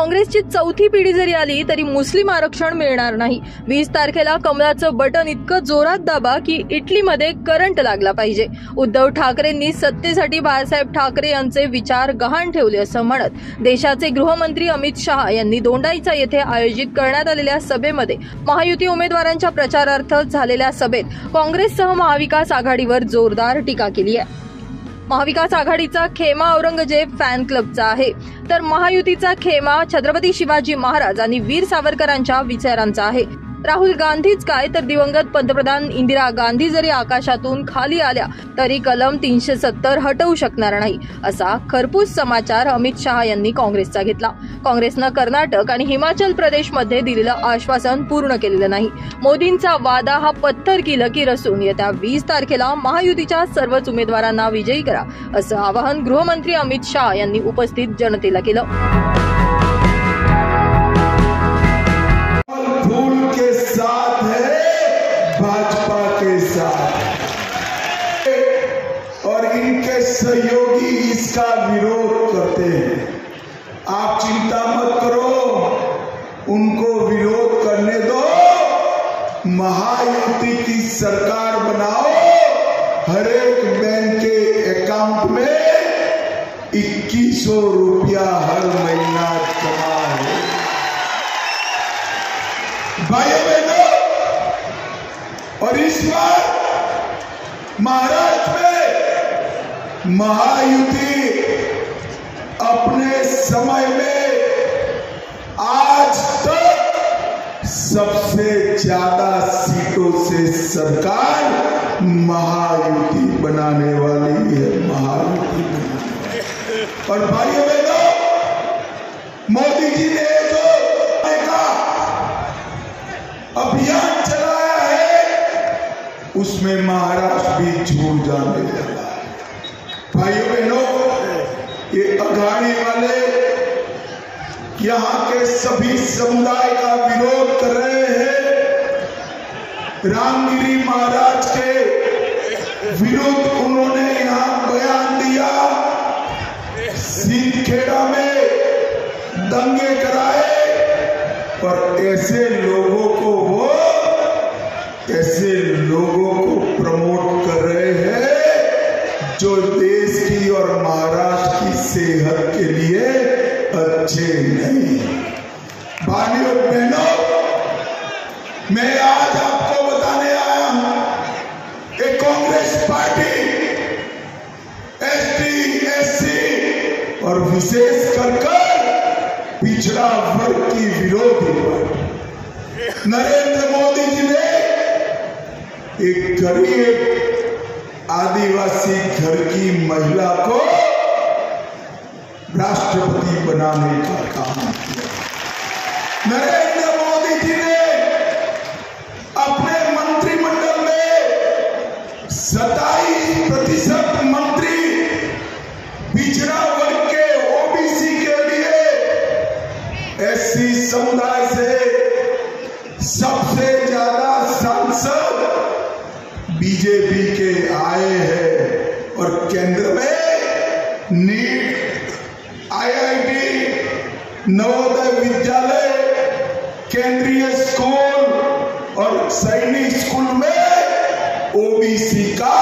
काँग्रेसची चौथी पिढी जरी आली तरी मुस्लिम आरक्षण मिळणार नाही। 20 तारखेला कमळाचं बटन इतकं जोरात दाबा की इटलीमध्ये करंट लागला पाहिजे। उद्धव ठाकरेंनी सत्तेसाठी बाळासाहेब ठाकरे यांचे विचार गहाण ठेवले असं म्हणत देशाचे गृहमंत्री अमित शहा यांनी दोंडाईचा येथे आयोजित करण्यात आलेल्या सभेमध्ये महायुती उमेदवारांच्या प्रचारार्थ झालेल्या सभेत काँग्रेससह महाविकास आघाडीवर जोरदार टीका केली आहे। महाविकास आघाडीचा खेमा औरंगजेब फॅन क्लबचा आहे तर महायुतीचा खेमा छत्रपती शिवाजी महाराज आणि वीर सावरकरांच्या विचारांचा आहे। राहुल गांधीच काय तर दिवंगत पंतप्रधान इंदिरा गांधी जरी आकाशातून खाली आल्या तरी कलम 370 हटवू शकणार नाही असा खरपूस समाचार अमित शहा यांनी काँग्रेसचा घेतला। काँग्रेसनं कर्नाटक आणि हिमाचल प्रदेशमध्ये दिलेलं आश्वासन पूर्ण केलेलं नाही। मोदींचा वादा हा पत्थर की लकीर असून येत्या 20 तारखेला महायुतीच्या सर्वच उमेदवारांना विजयी करा असं आवाहन गृहमंत्री अमित शहा यांनी उपस्थित जनतेला केलं। साथ है भाजपा के साथ और इनके सहयोगी इसका विरोध करते हैं। आप चिंता मत करो, उनको विरोध करने दो, महायुति की सरकार बनाओ, हर एक बैंक के अकाउंट में 2100 रुपया हर महीना जमा हो। भाइयों बहनों, और इस बार महाराष्ट्र में महायुति अपने समय में आज तक सबसे ज्यादा सीटों से सरकार महायुति बनाने वाली है। महायुति और भाइयों बहनों, मोदी जी ने जो अभियान चलाया है उसमें महाराष्ट्र भी झूठ जाने लगा। भाइयों बहनों, ये अघाड़ी वाले यहाँ के सभी समुदाय का विरोध कर रहे हैं। रामगिरी महाराज के विरुद्ध उन्होंने यहाँ बयान दिया, सिंदखेड़ा में दंगे कराए, पर ऐसे लोगों को प्रमोट कर रहे हैं जो देश की और महाराष्ट्र की सेहत के लिए अच्छे नहीं। भाइयों बहनों, मैं आज आपको बताने आया हूं कि कांग्रेस पार्टी एसटी, एससी और विशेष कर पिछड़ा वर्ग की विरोधी पार्टी नरेंद्र मोदी जी ने एक गरीब आदिवासी घर की महिला को राष्ट्रपति बनाने का काम किया। नरेंद्र मोदी जी ने अपने मंत्रिमंडल में 27% मंत्री पिछड़ा वर्ग के ओबीसी के लिए, एससी समुदाय से सबसे ज्यादा सांसद बीजेपी के आए हैं और केंद्र में नीट, आईआईटी, नवोदय विद्यालय, केंद्रीय स्कूल और सैनिक स्कूल में ओबीसी का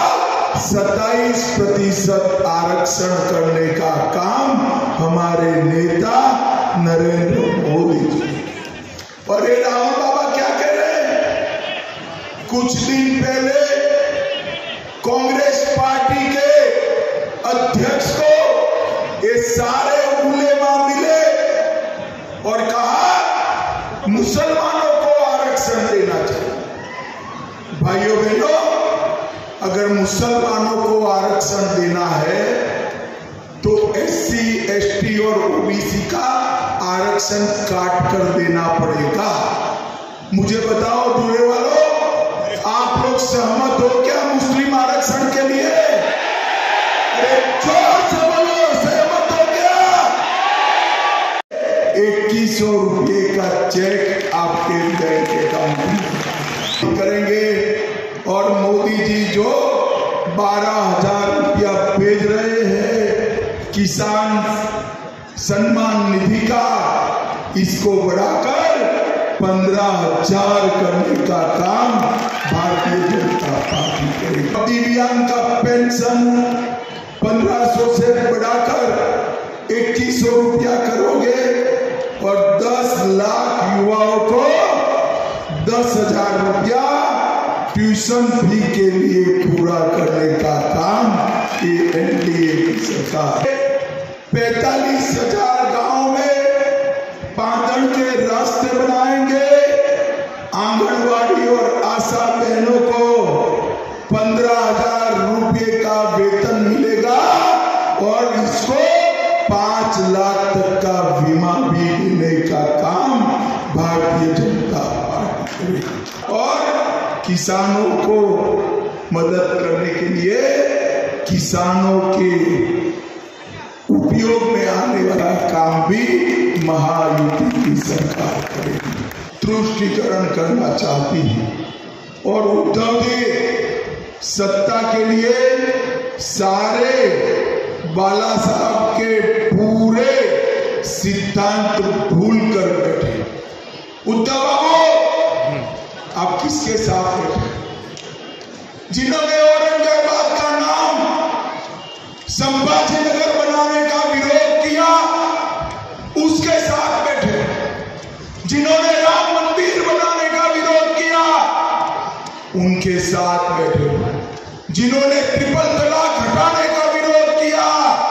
27% आरक्षण करने का काम हमारे नेता नरेंद्र मोदी जी। और ये राहुल बाबा क्या कह रहे हैं? कुछ दिन पहले कांग्रेस पार्टी के अध्यक्ष को ये सारे उलेमा मिले और कहा मुसलमानों को आरक्षण देना चाहिए। भाइयों बहनों, अगर मुसलमानों को आरक्षण देना है तो एससी, एसटी और ओबीसी का आरक्षण काट कर देना पड़ेगा। मुझे बताओ दूल्हे वालों, आप लोग सहमत हो क्या मुस्लिम आरक्षण के लिए? जोर से बोलो, सहमत हो क्या? 2100 रुपये का चेक आपके बैंक अकाउंट में करेंगे और मोदी जी जो 12,000 रुपया भेज रहे हैं किसान सम्मान निधि का, इसको बढ़ाकर 15,000 करने का काम भारतीय जनता पार्टी करेगी। दिव्यांग का पेंशन 1500 से बढ़ाकर 2100 रुपया करोगे और 10 लाख युवाओं को 10,000 रुपया ट्यूशन फी के लिए पूरा करने का काम ये एनडीए की सरकार। 45,000 गांव में पादन के रास्ते बनाएंगे। आंगनवाड़ी और आशा बहनों को 15,000 रुपये का वेतन मिलेगा और इसको 5 लाख तक का बीमा भी देने का काम भारतीय जनता पार्टी करेगी। और किसानों को मदद करने के लिए किसानों के उपयोग में आने वाला काम भी महायुति की सरकार करेगी। तुष्टीकरण करना चाहती है और उद्धव जी सत्ता के लिए सारे बाला साहब के पूरे सिद्धांत भूल कर बैठे। उद्धव बाबू आप किसके साथ बैठे? जिन्होंने औरंगाबाद का नाम संभाजीनगर बनाने का विरोध किया उसके साथ बैठे। जिन्होंने राम मंदिर बनाने का विरोध किया उनके साथ बैठे। जिन्होंने ट्रिपल तलाक हटाने का विरोध किया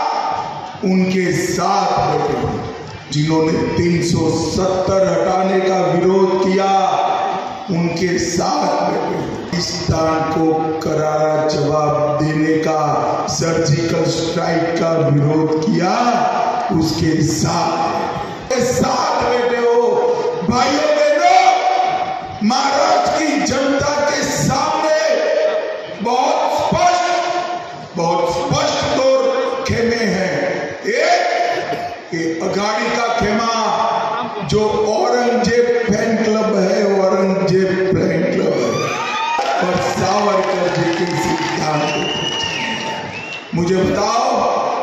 उनके साथ बैठे। जिन्होंने 370 हटाने का विरोध किया उनके साथ बैठे। पाकिस्तान को करारा जवाब देने का सर्जिकल स्ट्राइक का विरोध किया उसके साथ बैठे हो। भाइयों बहनों, महाराष्ट्र की जनता के सामने बहुत स्पष्ट दो खेमे हैं। एक अघाड़ी का खेमा जो औरंगजेब फैन क्लब है, औरंगजेब फैन क्लब है और सावरकर जी के सिद्धांत। मुझे बताओ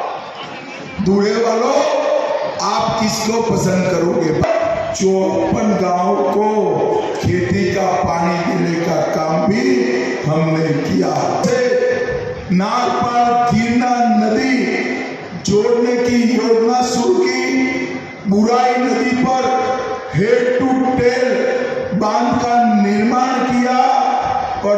दूल्हे वालों, आप किसको पसंद करोगे? 54 गांव को खेती का पानी देने का काम भी हमने किया। नारपाल गिरना नदी जोड़ने की योजना शुरू की। बुराई नदी पर हेड टू टेल बांध का निर्माण किया और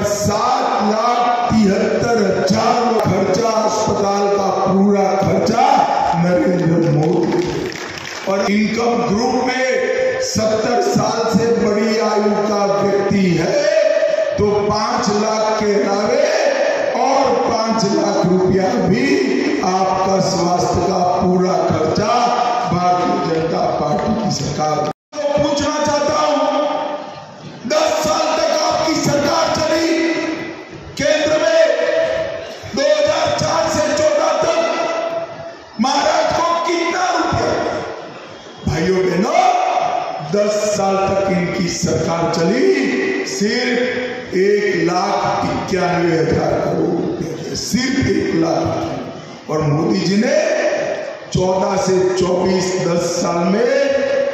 7,73,000 खर्चा, अस्पताल का पूरा खर्चा नरेंद्र मोदी। और इनकम ग्रुप में 70 साल से बड़ी आयु का व्यक्ति है तो 5 लाख के अलावे और 5 लाख रुपया भी आपका स्वास्थ्य का पूरा खर्चा भारतीय जनता पार्टी की सरकार। तो पूछना चाहता हूं, 10 साल तक आपकी सरकार चली केंद्र में। 2004 से 14 तक महाराष्ट्र को कितना रुपया? भाइयों बहनों, 10 साल तक इनकी सरकार चली, सिर्फ 1,91,000 करोड़ रुपए, सिर्फ 1 लाख। और मोदी जी ने 14 से 24 10 साल में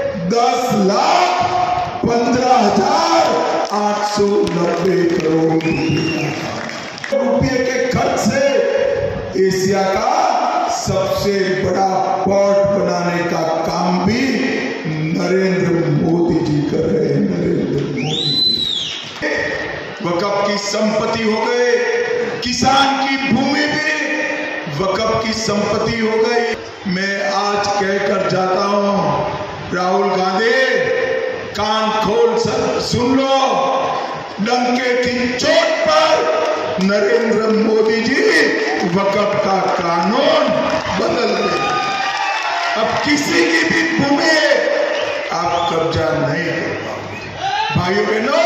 10,15,890 करोड़ रुपए के खर्च से एशिया का सबसे बड़ा पोर्ट बनाने का काम भी नरेंद्र मोदी जी कर रहे हैं। नरेंद्र मोदी वक़्फ़ की संपत्ति हो गए, किसान की भूमि भी वक़्फ़ की संपत्ति हो गई। मैं आज कहकर जाता हूं, राहुल गांधी कान खोल सुन लो, डंके की चोट पर नरेंद्र मोदी जी वक़्फ़ का कानून बदल दे। अब किसी की भी भूमि आप कब्जा नहीं कर पाओगे। भाइयों बहनों,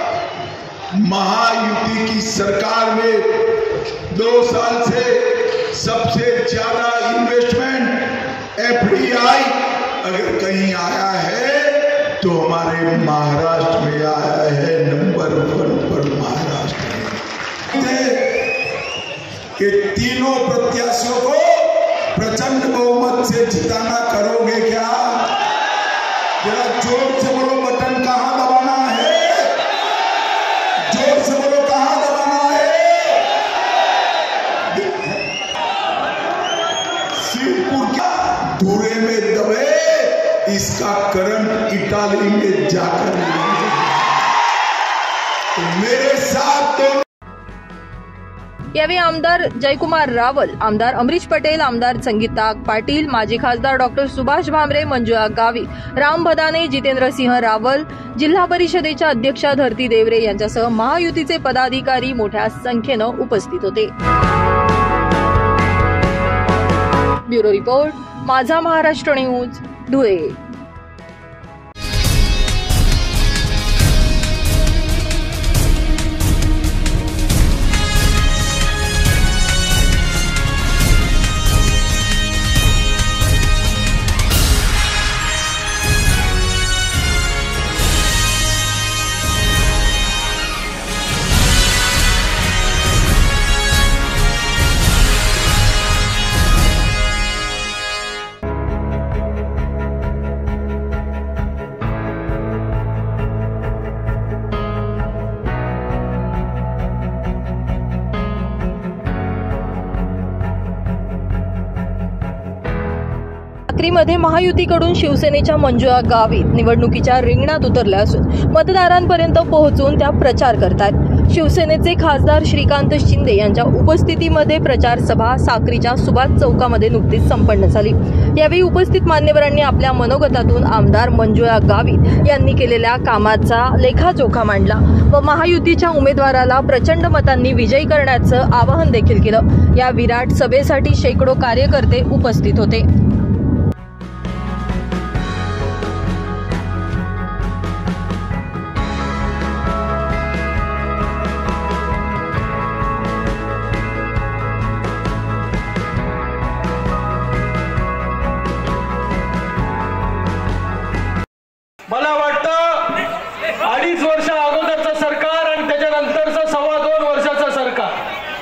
महायुति की सरकार में 2 साल से सबसे ज्यादा इन्वेस्टमेंट एफडीआई अगर कहीं आया है तो हमारे महाराष्ट्र में आया है। नंबर 1 पर महाराष्ट्र में। कि तीनों प्रत्याशियों को प्रचंड बहुमत से जिताना करोगे क्या? जरा जोर से बोलो, बटन कहां दबाना है? जोर से बोलो, कहां दबाना है? सिरपुर क्या धुरे में दबे, इसका करंट इटाली में जाकर तो मेरे साथ तो। यावेळी आमदार जयकुमार रावल, आमदार अमरीश पटेल, आमदार संगीता पाटील, माजी खासदार डॉक्टर सुभाष भामरे, मंजुळा गावित, राम भदाने, जितेंद्रसिंह रावल, जिल्हा परिषदेच्या अध्यक्षा धरती देवरे यांच्यासह महायुतीचे पदाधिकारी मोठ्या संख्येनं उपस्थित होते. Bureau report, Majha Maharashtra news, Dhule. मध्ये महायुतीकडून शिवसेनेच्या मंजुळा गावित निवडणुकीच्या रिंगणात उतरल्या असून मतदारांपर्यंत पोहोचून त्या प्रचार करतात. शिवसेनेचे खासदार श्रीकांत शिंदे यांच्या उपस्थितीमध्ये प्रचार सभा साक्रीच्या सुभाष चौकामध्ये नुकतीच संपन्न झाली. यावेळी उपस्थित मान्यवरांनी आपल्या मनोगतातून आमदार मंजुळा गावित यांनी केलेल्या कामाचा लेखाजोखा मांडला व महायुतीच्या उमेदवाराला प्रचंड मतांनी विजयी करण्याचं आवाहन देखील केलं. या विराट सभेसाठी शेकडो कार्यकर्ते उपस्थित होते. मला वाटतं 2.5 वर्ष अगोदरचं सरकार आणि त्याच्यानंतरचं 2.25 वर्षाचं सरकार,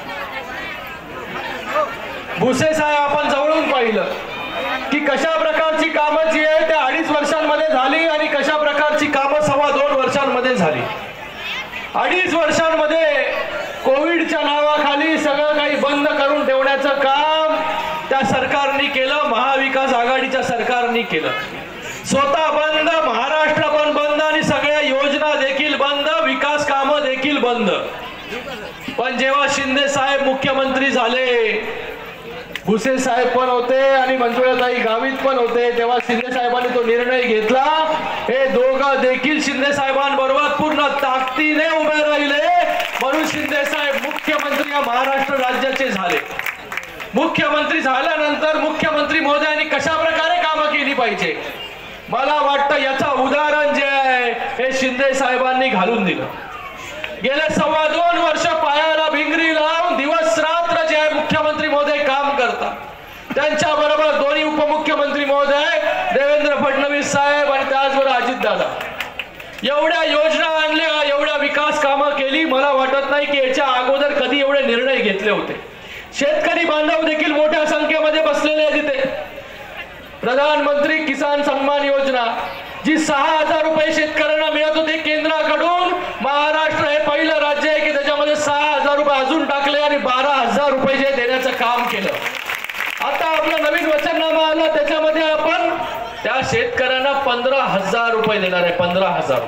भुसे साहेब आपण जवळून पाहिलं की कशा प्रकारची कामं जी आहे त्या 2.5 वर्षांमध्ये झाली आणि कशा प्रकारची कामं 2.25 वर्षांमध्ये झाली. 2.5 वर्षांमध्ये कोविडच्या नावाखाली सगळं काही बंद करून ठेवण्याचं काम त्या सरकारने केलं, महाविकास आघाडीच्या सरकारने केलं. स्वतः बंद, महाराष्ट्र पण बंद आणि सगळ्या योजना देखील बंद, विकास कामं देखील बंद. पण जेव्हा शिंदे साहेब मुख्यमंत्री झाले, भुसे साहेब पण होते आणि मंजुळाताई गावित पण होते, तेव्हा शिंदे साहेबांनी तो निर्णय घेतला. हे दोघं देखील शिंदे साहेबांबरोबर पूर्ण ताकदीने उभे राहिले म्हणून शिंदे साहेब मुख्यमंत्री या महाराष्ट्र राज्याचे झाले. मुख्यमंत्री झाल्यानंतर मुख्यमंत्री महोदयांनी कशा प्रकारे कामं केली पाहिजे, मला वाटतं याचं उदाहरण जे आहे हे शिंदे साहेबांनी घालून दिलं. गेले 2.25 वर्ष पायाला भिंगरी लावून दिवस रात्र जे आहे मुख्यमंत्री महोदय काम करतात. त्यांच्या बरोबर दोन्ही उपमुख्यमंत्री महोदय देवेंद्र फडणवीस साहेब आणि त्याचबरोबर अजितदादा एवढ्या योजना आणल्या, एवढ्या विकास कामं केली. मला वाटत नाही की याच्या अगोदर कधी एवढे निर्णय घेतले होते. शेतकरी बांधव देखील मोठ्या संख्येमध्ये बसलेले आहेत तिथे. प्रधानमंत्री किसान सन्मान योजना जी 6,000 रुपये शेतकऱ्यांना मिळत होते केंद्राकडून, महाराष्ट्र हे पहिलं राज्य आहे की त्याच्यामध्ये 6,000 रुपये अजून टाकले आणि 12,000 रुपये जे देण्याचं काम केलं. आता आपलं नवीन वचननामा आलं, त्याच्यामध्ये आपण त्या शेतकऱ्यांना 15,000 रुपये देणार आहे. 15,000.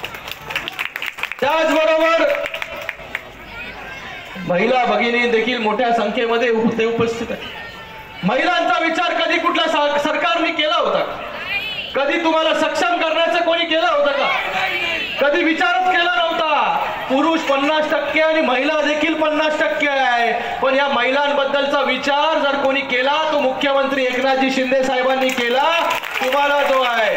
त्याचबरोबर महिला भगिनी देखील मोठ्या संख्येमध्ये उपस्थित आहे. महिलांचा विचार कधी कुठल्या सरकारने केला होता? कधी तुम्हाला सक्षम करण्याचं कोणी केलं होतं का? कधी विचारच केला नव्हता. पुरुष 50% आणि महिला देखील 50% आहे. पण या महिलांबद्दलचा विचार जर कोणी केला तो मुख्यमंत्री एकनाथजी शिंदे साहेबांनी केला. तुम्हाला जो आहे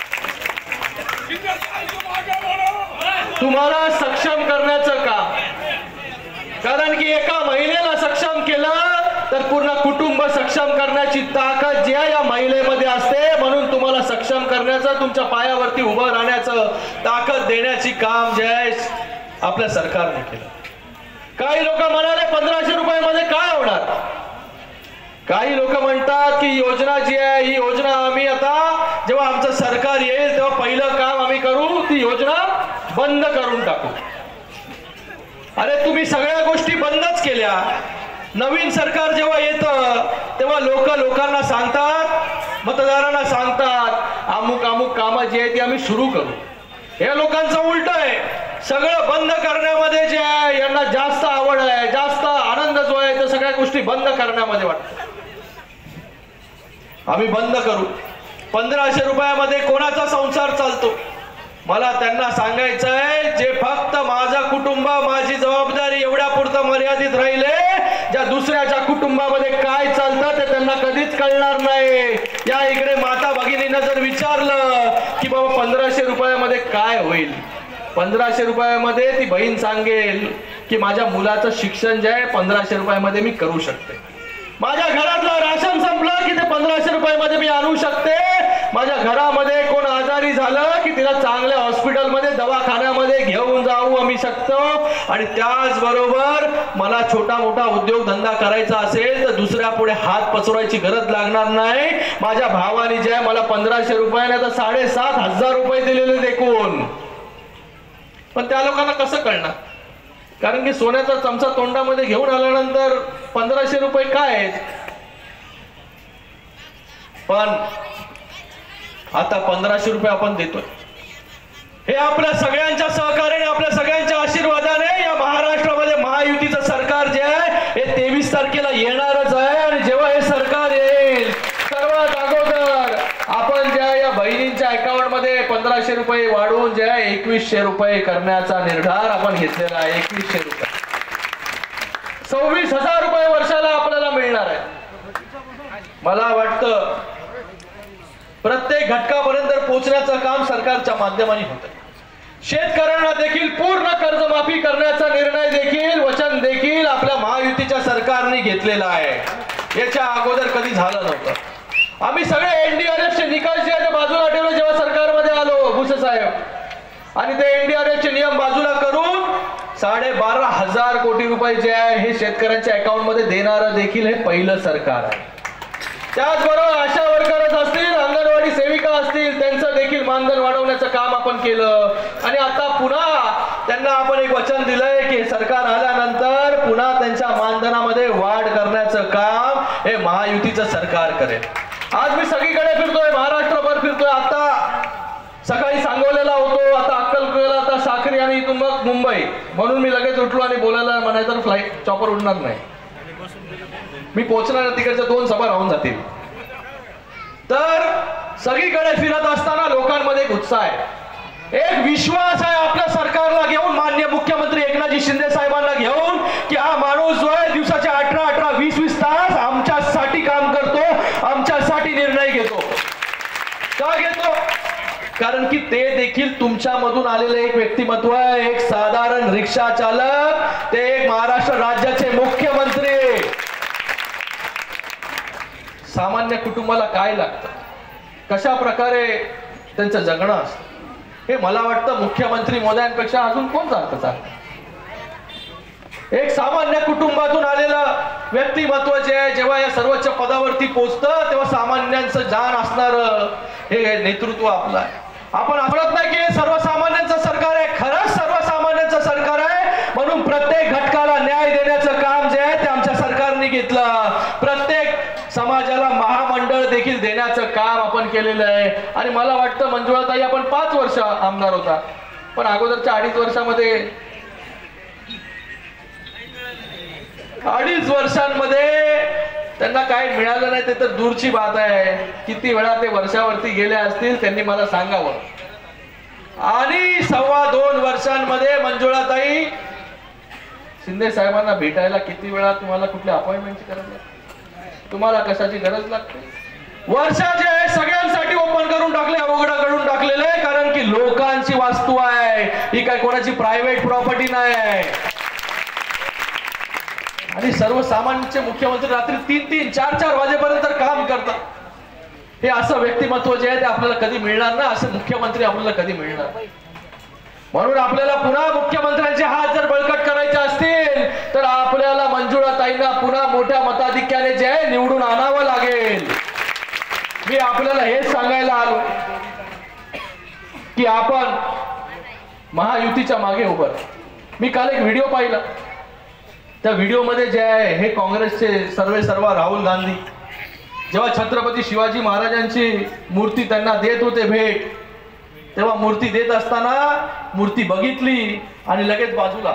तुम्हाला सक्षम करण्याचं काम, कारण की एका महिलेला सक्षम केलं तर पूर्ण कुटुंब सक्षम करण्याची ताकद जी आहे या महिलेमध्ये असते. म्हणून तुम्हाला सक्षम करण्याचं, तुमच्या पायावरती उभं राहण्याचं ताकद देण्याची काम जे आहे आपल्या सरकारने केलं. काही लोक म्हणाले 1500 रुपयामध्ये काय होणार. काही लोक म्हणतात की योजना जी आहे ही योजना आम्ही आता जेव्हा आमचं सरकार येईल तेव्हा पहिलं काम आम्ही करू ती योजना बंद करून टाकू. अरे तुम्ही सगळ्या गोष्टी बंदच केल्या. नवीन सरकार जेव्हा येतं तेव्हा लोकांना सांगतात, मतदारांना सांगतात अमुक अमुक कामं जी आहे ती आम्ही सुरू करू. हे लोकांचं उलट आहे. सगळं बंद करण्यामध्ये जे आहे यांना जास्त आवड आहे, जास्त आनंद जो आहे ते सगळ्या गोष्टी बंद करण्यामध्ये वाटतं. आम्ही बंद करू. 1500 रुपयामध्ये कोणाचा संसार चालतो? मला त्यांना सांगायचं आहे जे फक्त माझं कुटुंब माझी जबाबदारी एवढ्या पुरतं मर्यादित राहिले, ज्या दुसऱ्याच्या कुटुंबामध्ये काय चालतं ते त्यांना कधीच कळणार नाही. या इकडे माता भगिनींना जर विचारलं की बाबा 1500 रुपयामध्ये काय होईल, 1500 रुपयामध्ये ती बहीण सांगेल की माझ्या मुलाचं शिक्षण जे आहे 1500 रुपयामध्ये मी करू शकते. माझ्या घरातलं राशन संपलं की ते 1500 रुपयामध्ये मी आणू शकते. माझ्या घरामध्ये कोण आजारी झालं की तिला चांगल्या हॉस्पिटलमध्ये दवाखान्यामध्ये घेऊन जाऊ आम्ही शकतो. आणि त्याचबरोबर मला छोटा मोठा उद्योगधंदा करायचा असेल तर दुसऱ्या पुढे हात पसरवायची गरज लागणार नाही. माझ्या भावाने जे आहे मला 1500 रुपयाने तर 7500 रुपये दिलेले देखून. पण त्या लोकांना कसं कळणार? कारण की सोन्याचा चमचा तोंडामध्ये घेऊन आल्यानंतर 1500 रुपये काय आहेत. पण आता 1500 रुपये आपण देतोय हे आपल्या सगळ्यांच्या सहकार्याने, आपल्या सगळ्यांच्या आशीर्वादाने या महाराष्ट्रामध्ये महायुतीचं सरकार जे आहे हे 23 तारखेला येणारच आहे. आणि जेव्हा हे सरकार येईल सर्वात अगोदर आपण ज्या या बहिणींच्या अकाउंट मध्ये 1500 रुपये वाढवून जे आहे 2100 रुपये करण्याचा निर्धार आपण घेतलेला आहे. 2100 रुपये 26,000 रुपये वर्षाला आपल्याला मिळणार आहे. मला वाटतं प्रत्येक घटकापर्यंत पोहोचण्याचं काम सरकारच्या माध्यमाने होतं. शेतकऱ्यांना देखील पूर्ण कर्जमाफी करण्याचा निर्णय देखील वचन देखील आपल्या महायुतीच्या सरकारने घेतलेला आहे. याच्या अगोदर कधी झालं नव्हतं. आम्ही सगळे एनडीआरएफचे निकाल जे आहे बाजूला ठेवले जेव्हा सरकारमध्ये आलो भुसे साहेब, आणि ते एनडीआरएफचे नियम बाजूला करून 12,500 कोटी रुपये जे आहे हे शेतकऱ्यांच्या अकाउंट मध्ये देणारं देखील हे पहिलं सरकार आहे. त्याचबरोबर आशा वर्कर्स असतील, अंगणवाडी सेविका असतील, त्यांचं देखील मानधन वाढवण्याचं काम आपण केलं. आणि आता पुन्हा त्यांना आपण एक वचन दिलंय की सरकार आल्यानंतर पुन्हा त्यांच्या मानधनामध्ये वाढ करण्याचं काम हे महायुतीचं सरकार करेल. आज मी सगळीकडे फिरतोय, महाराष्ट्रभर फिरतोय. आता सकाळी सांगोल्याला होतो, आता अक्कलकोटला, आता साक्री आणि इथून मग मुंबई. म्हणून मी लगेच उठलो आणि बोलायला म्हणायचं फ्लाईट चॉपर उडणार नाही, मी पोहोचणार, तिकडच्या 2 सभा राहून जातील. तर सगळीकडे फिरत असताना लोकांमध्ये एक उत्साह आहे, एक विश्वास आहे आपल्या सरकारला घेऊन, माननीय मुख्यमंत्री एकनाथजी शिंदे साहेबांना घेऊन, की हा माणूस जो आहे दिवसाचे 18-18, 20-20 तास आमच्यासाठी काम करतो, आमच्यासाठी निर्णय घेतो. का घेतो? कारण की ते देखील तुमच्यामधून आलेले एक व्यक्तिमत्व आहे, एक साधारण रिक्षा चालक, ते एक महाराष्ट्र राज्याचे मुख्यमंत्री. सामान्य कुटुंबाला काय लागतं, कशा प्रकारे त्यांचं जगणं असतं, हे मला वाटतं मुख्यमंत्री मोदयांपेक्षा अजून कोण जाणतं. एक सामान्य कुटुंबातून आलेलं व्यक्तिमत्व जे आहे जेव्हा या सर्वोच्च पदावरती पोहोचतं तेव्हा सामान्यांचं जाण असणारं हे नेतृत्व आपलं आहे. आपण म्हणत नाही की हे सर्वसामान्यांचं सरकार आहे, खरंच सर्वसामान्यांचं सरकार आहे. म्हणून प्रत्येक घटकाला न्याय देण्याचं काम जे आहे ते आमच्या सरकारने घेतलं. प्रत्येक समाजाला महामंडळ देखील देण्याचं काम आपण केलेलं आहे. आणि मला वाटतं मंजुळाताई आपण 5 वर्ष आमदार होता, पण अगोदरच्या 2.5 वर्षामध्ये 2.5 वर्षांमध्ये त्यांना काय मिळालं नाही ते तर दूरची बात आहे. किती वेळा ते वर्षावरती गेले असतील त्यांनी मला सांगावं. आणि 2.25 वर्षांमध्ये मंजुळाताई शिंदे साहेबांना भेटायला किती वेळा तुम्हाला कुठल्या अपॉइंटमेंटची गरज लागते, तुम्हाला कशाची गरज लागते? वर्षाचे सगळ्यांसाठी ओपन करून टाकले, अवघड करून टाकलेले. कारण की लोकांची वास्तू आहे, ही काय कोणाची प्रायव्हेट प्रॉपर्टी नाही आहे. आणि सर्वसामान्यांचे मुख्यमंत्री रात्री 3-3, 4-4 वाजेपर्यंत काम करतात. हे असं व्यक्तिमत्व जे आहे ते आपल्याला कधी मिळणार नाही, असे मुख्यमंत्री आपल्याला कधी मिळणार नाही. म्हणून आपल्याला पुन्हा मुख्यमंत्र्यांचे हात जर बळकट करायचे असतील तर आपल्याला मंजुळाताईंना पुन्हा मोठ्या मताधिक्याने जे आहे निवडून आणावं लागेल. मी आपल्याला हेच सांगायला आलो. की आपण महायुतीच्या मागे उभं राहू. मी काल एक व्हिडिओ पाहिला. त्या व्हिडिओमध्ये जे आहे हे काँग्रेसचे सर्वेसर्वा राहुल गांधी जेव्हा छत्रपती शिवाजी महाराजांची मूर्ती त्यांना देत होते भेट, तेव्हा मूर्ती देत असताना मूर्ती बघितली आणि लगेच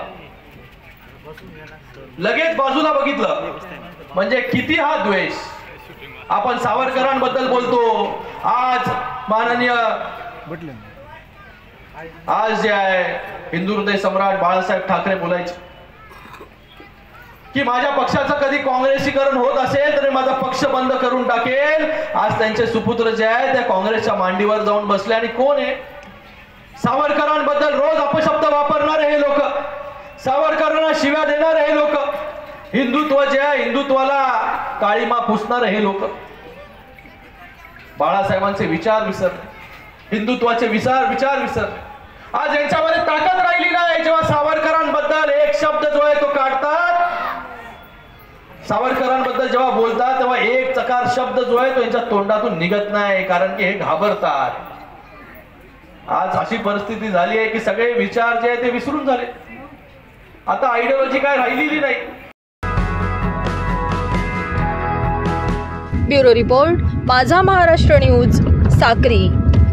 बाजूला बघितलं. म्हणजे किती हा द्वेष. आपण सावरकरांबद्दल बोलतो. आज जे आहे हिंदू हृदय सम्राट बाळासाहेब ठाकरे बोलायचे की माझ्या पक्षाचं कधी काँग्रेसीकरण होत असेल तर माझा पक्ष बंद करून टाकेल. आज त्यांचे सुपुत्र जे आहे त्या काँग्रेसच्या मांडीवर जाऊन बसले. आणि कोण आहे? सावरकरांबद्दल रोज अपशब्द वापरणारे हे लोक, सावरकरांना शिव्या देणारे हे लोक, हिंदुत्व जे आहे हिंदुत्वाला काळीमा पुसणारे हे लोक, बाळासाहेबांचे विचार विसरले, हिंदुत्वाचे विचार विसरले. आज यांच्यामध्ये ताकद राहिली नाही. जेव्हा सावरकरांबद्दल एक शब्द जो आहे तो काढतात, सावरकरांबद्दल जेव्हा बोलतात तेव्हा एक चकार शब्द जो आहे तो यांच्या तोंडातून निघत नाही, कारण की हे घाबरतात. आज अशी परिस्थिती झाली आहे की सगळे विचार जे आहे ते विसरून झाले. आता आयडियोलॉजी काय राहिलेली नाही. Bureau report, Majha Maharashtra news, Sakri.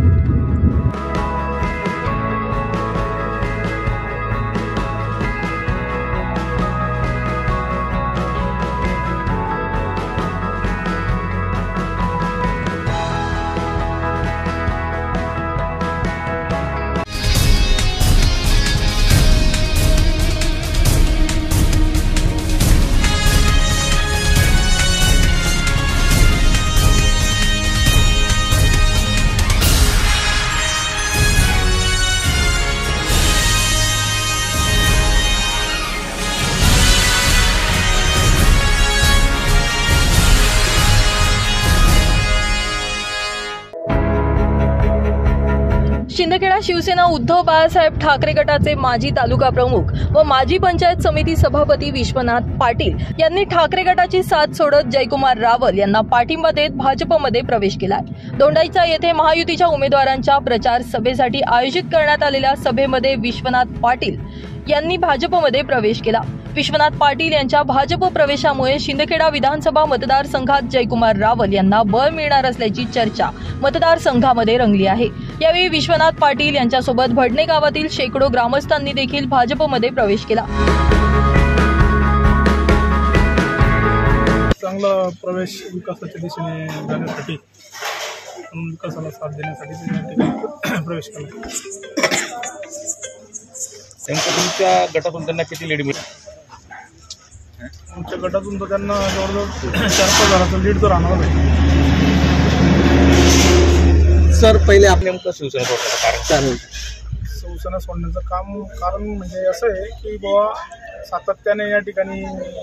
Shindkheda Shivsena Uddhav Balasaheb Thackeray गटाचे माजी तालुका प्रमुख व माजी पंचायत समिती सभापती विश्वनाथ पाटील यांनी ठाकरे गटाची साथ सोडत जयकुमार रावल यांना पाठिंबा देत भाजपमध्ये प्रवेश केलाय. दोंडाईचा येथे महायुतीच्या उमेदवारांच्या प्रचार सभेसाठी आयोजित करण्यात आलेल्या सभेमध्ये विश्वनाथ पाटील यांनी भाजपमध्ये प्रवेश केला. विश्वनाथ पाटील यांच्या भाजप प्रवेशामुळे शिंदखेडा विधानसभा मतदारसंघात जयकुमार रावल यांना बळ मिळणार असल्याची चर्चा मतदारसंघामध्ये रंगली आहे. यावेळी विश्वनाथ पाटील यांच्यासोबत भडणे गावातील शेकडो ग्रामस्थांनी देखील भाजपमध्ये प्रवेश केला. चांगला प्रवेश विकासाच्या दिशेने जाण्यासाठी, विकासाला साथ देण्यासाठी प्रवेश केला. तुमच्या गटातून त्यांना किती लीड मिळेल? आमच्या गटातून तर त्यांना जवळजवळ 4-5 हजाराचा लीड तर राहणार आहे. सर, पहिले आपण नेमकं शिवसेना सोडण्याचं शिवसेना सोडण्याचं कारण म्हणजे असं आहे की बाबा सातत्याने या ठिकाणी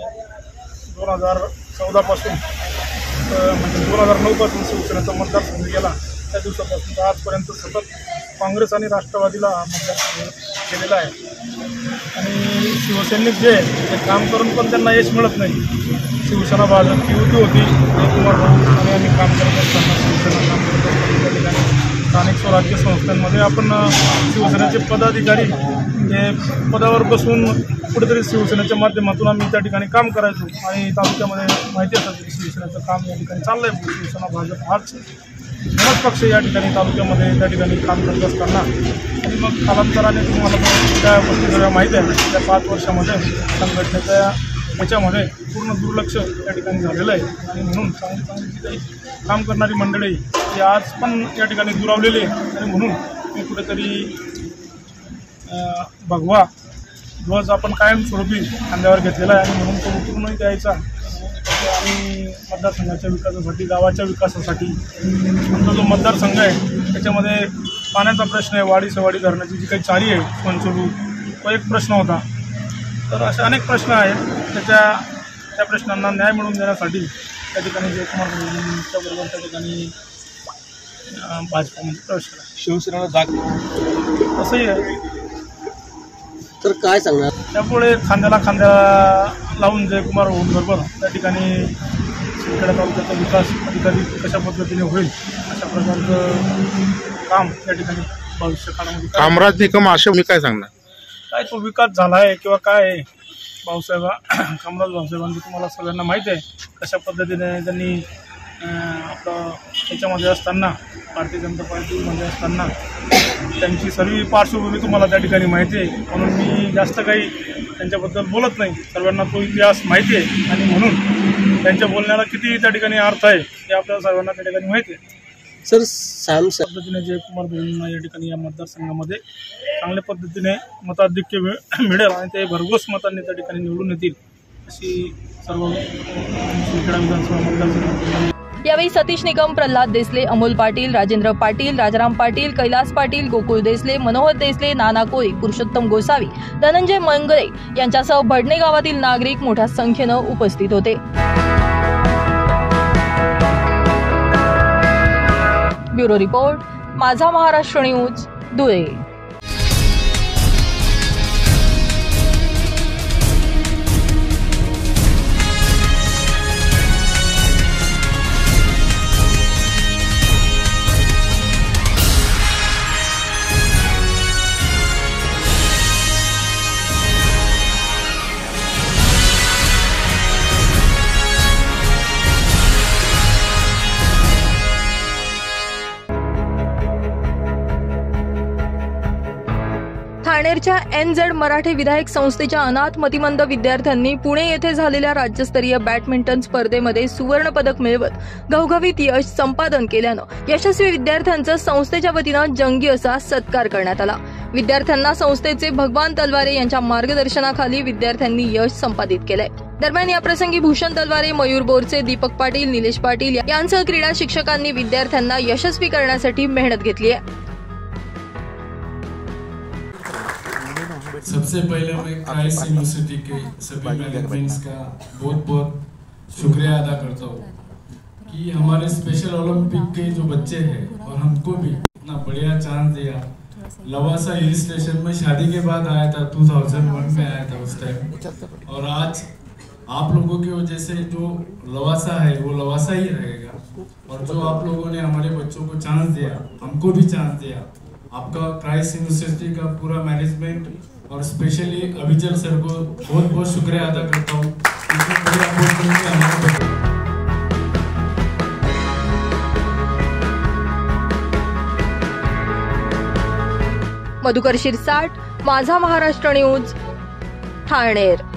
2014 पासून म्हणजे 2009 पासून शिवसेनेचा मतदारसंघ गेला त्या दिवसापासून आजपर्यंत सतत काँग्रेस आणि राष्ट्रवादीला मतदार केलेला आहे. आणि शिवसैनिक जे ते काम करून पण त्यांना यश मिळत नाही. शिवसेना भाजप युती होती, जयकुमार भाऊ आणि आम्ही काम करत असताना शिवसेना काम करत असताना त्या ठिकाणी स्थानिक स्वराज्य संस्थांमध्ये आपण शिवसेनेचे पदाधिकारी हे पदावर बसून कुठेतरी शिवसेनेच्या माध्यमातून आम्ही त्या ठिकाणी काम करायचो. आणि तालुक्यामध्ये माहिती असतं की शिवसेनेचं काम या ठिकाणी चाललं आहे. शिवसेना भाजप हाच दोनच पक्ष या ठिकाणी तालुक्यामध्ये त्या ठिकाणी काम करत असताना आणि मग कालांतराने तुम्हाला त्या गोष्टी सगळ्या माहिती आहे. त्या 5 वर्षामध्ये संघटनेच्या याच्यामध्ये पूर्ण दुर्लक्ष त्या ठिकाणी झालेलं आहे. आणि म्हणून चांगली जी काही काम करणारी मंडळी ती आज पण या ठिकाणी दुरावलेली आहे. आणि म्हणून मी कुठेतरी भगवा ध्वज आपण कायमस्वरूपी खांद्यावर घेतलेला आहे. आणि म्हणून तो उतरूनही द्यायचा आणि मतदारसंघाच्या विकासासाठी, गावाच्या विकासासाठी आमचा जो मतदारसंघ आहे त्याच्यामध्ये पाण्याचा प्रश्न आहे. वाडी धरणाची जी काही चाली आहे पंचोलू, तो एक प्रश्न होता. तर असे अनेक प्रश्न आहेत. त्या प्रश्नांना न्याय मिळवून देण्यासाठी त्या ठिकाणी जयकुमार बरोबर त्या ठिकाणी भाजपमध्ये प्रवेश केला. शिवसेनेला जाग असंही आहे. तर काय सांगणार? त्यामुळे खांद्याला लावून जयकुमार बरोबर त्या ठिकाणी शिंदखेडा तालुक्याचा विकास अधिकाधिक कशा पद्धतीने होईल अशा प्रकारचं काम त्या ठिकाणी भविष्य काळामध्ये काय कामराज निकम असे मी काय सांगणार? काय तो विकास झाला आहे किंवा काय आहे कामराज भाऊसाहेबांची तुम्हाला सगळ्यांना माहीत आहे कशा पद्धतीने त्यांनी आपलं त्याच्यामध्ये असताना भारतीय जनता पार्टीमध्ये असताना त्यांची सर्व पार्श्वभूमी तुम्हाला त्या ठिकाणी माहिती आहे, म्हणून मी जास्त काही त्यांच्याबद्दल बोलत नाही. सर्वांना तो इतिहास माहिती आहे आणि म्हणून त्यांच्या बोलण्याला किती त्या ठिकाणी अर्थ आहे हे आपल्या सर्वांना त्या ठिकाणी माहिती आहे. सर पद्धतीने जयकुमार भाऊंना या ठिकाणी या मतदारसंघामध्ये चांगल्या पद्धतीने मताधिक्य मिळेल आणि ते भरघोस मतांनी त्या ठिकाणी निवडून येतील अशी सर्व खेडा विधानसभा मतदारसंघ. यावेळी सतीश निकम, प्रल्हाद देसले, अमोल पाटील, राजेंद्र पाटील, राजाराम पाटील, कैलास पाटील, गोकुळ देसले, मनोहर देसले, नाना कोळी, पुरुषोत्तम गोसावी, धनंजय मंगळे यांच्यासह भडणे गावातील नागरिक मोठ्या संख्येनं उपस्थित होते. Bureau report, Majha Maharashtra news, Dhule. ठाणेरच्या NZ मराठे विधायक संस्थेच्या अनाथ मतिमंद विद्यार्थ्यांनी पुणे येथे झालेल्या राज्यस्तरीय बॅडमिंटन स्पर्धेमध्ये सुवर्ण पदक मिळवत घवघवीत यश संपादन केल्यानं यशस्वी विद्यार्थ्यांचा संस्थेच्या वतीनं जंगी असा सत्कार करण्यात आला. विद्यार्थ्यांना संस्थेचे भगवान तलवारे यांच्या मार्गदर्शनाखाली विद्यार्थ्यांनी यश संपादित केलंय. दरम्यान याप्रसंगी भूषण तलवारे, मयूर बोरचे, दीपक पाटील, निलेश पाटील यांसह क्रीडा शिक्षकांनी विद्यार्थ्यांना यशस्वी करण्यासाठी मेहनत घेतली आहे. सबसे पहले मैं क्राइस्ट यूनिवर्सिटी के सभी मैनेजमेंट्स का बहुत बहुत शुक्रिया अदा करता हूँ कि हमारे स्पेशल ओलंपिक के जो बच्चे हैं और हमको भी इतना बढ़िया चांस दिया. लवासा हिल स्टेशन में शादी के बाद आया था, 2001 में आया था उस टाइम, और आज आप लोगों की वजह से जो लवासा है वो लवासा ही रहेगा. और जो आप लोगों ने हमारे बच्चों को चांस दिया, हमको भी चांस दिया, आपका क्राइस्ट यूनिवर्सिटी का पूरा मैनेजमेंट और स्पेशली अभिजल सर को बहुत बहुत शुक्रिया अदा करता हूँ. मधुकर शिरसाट, माझा महाराष्ट्र न्यूज, ठाणेर.